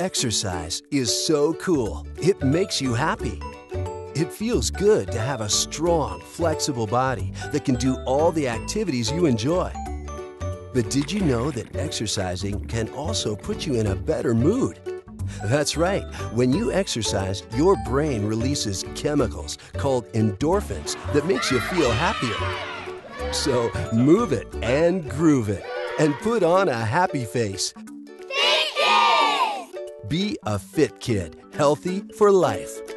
Exercise is so cool. It makes you happy. It feels good to have a strong, flexible body that can do all the activities you enjoy. But did you know that exercising can also put you in a better mood? That's right. When you exercise, your brain releases chemicals called endorphins that makes you feel happier. So move it and groove it and put on a happy face. Fit Kids! Be a fit kid, healthy for life.